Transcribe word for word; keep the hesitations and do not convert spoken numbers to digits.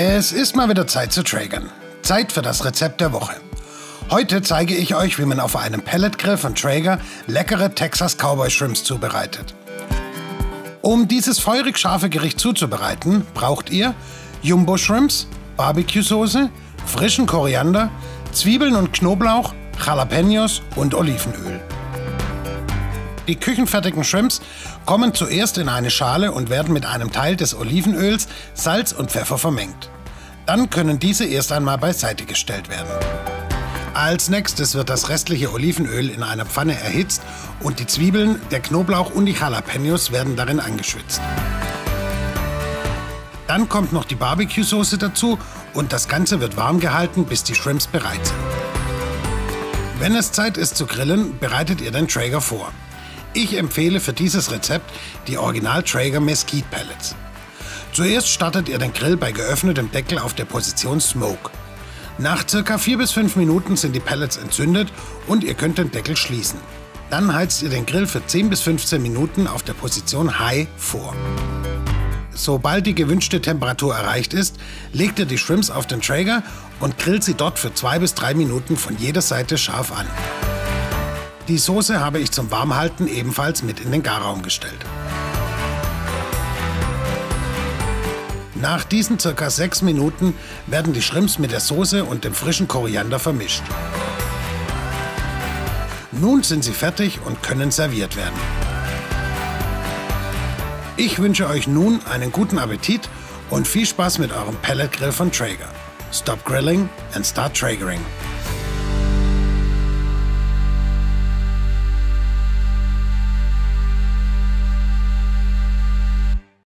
Es ist mal wieder Zeit zu Traegern. Zeit für das Rezept der Woche. Heute zeige ich euch, wie man auf einem Pelletgrill von Traeger leckere Texas Cowboy Shrimps zubereitet. Um dieses feurig scharfe Gericht zuzubereiten, braucht ihr Jumbo Shrimps, Barbecue-Soße, frischen Koriander, Zwiebeln und Knoblauch, Jalapenos und Olivenöl. Die küchenfertigen Shrimps kommen zuerst in eine Schale und werden mit einem Teil des Olivenöls, Salz und Pfeffer vermengt. Dann können diese erst einmal beiseite gestellt werden. Als nächstes wird das restliche Olivenöl in einer Pfanne erhitzt und die Zwiebeln, der Knoblauch und die Jalapenos werden darin angeschwitzt. Dann kommt noch die Barbecue-Soße dazu und das Ganze wird warm gehalten, bis die Shrimps bereit sind. Wenn es Zeit ist zu grillen, bereitet ihr den Traeger vor. Ich empfehle für dieses Rezept die Original Traeger Mesquite Pellets. Zuerst startet ihr den Grill bei geöffnetem Deckel auf der Position Smoke. Nach circa vier bis fünf Minuten sind die Pellets entzündet und ihr könnt den Deckel schließen. Dann heizt ihr den Grill für zehn bis fünfzehn Minuten auf der Position High vor. Sobald die gewünschte Temperatur erreicht ist, legt ihr die Shrimps auf den Traeger und grillt sie dort für zwei bis drei Minuten von jeder Seite scharf an. Die Soße habe ich zum Warmhalten ebenfalls mit in den Garraum gestellt. Nach diesen circa sechs Minuten werden die Shrimps mit der Soße und dem frischen Koriander vermischt. Nun sind sie fertig und können serviert werden. Ich wünsche euch nun einen guten Appetit und viel Spaß mit eurem Pelletgrill von Traeger. Stop grilling and start Traegering.